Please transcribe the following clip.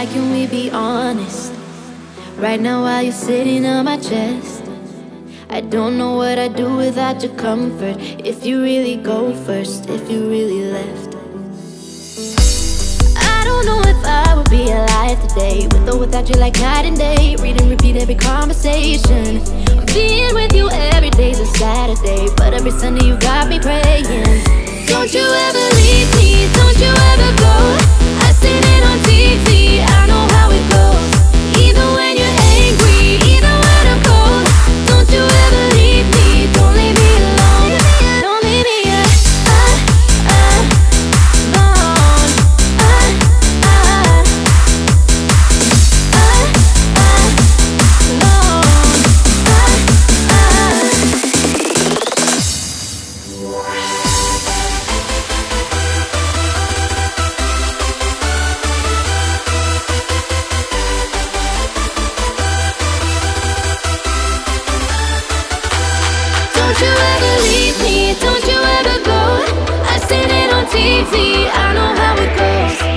tonight, can we be honest? Right now while you're sitting on my chest, I don't know what I'd do without your comfort. If you really go first, if you really left, I don't know if I would be alive today, with or without you, like night and day. Read and repeat every conversation. Being with you every day's a Saturday, but every Sunday you got me praying. Don't you ever leave me, don't you ever go. I seen it on TV, I know how it goes. Even when you're angry, even when I'm cold. Don't you ever leave me, don't leave me alone. Don't leave me alone. Don't you ever leave me, don't you ever go. I seen it on TV, I know how it goes.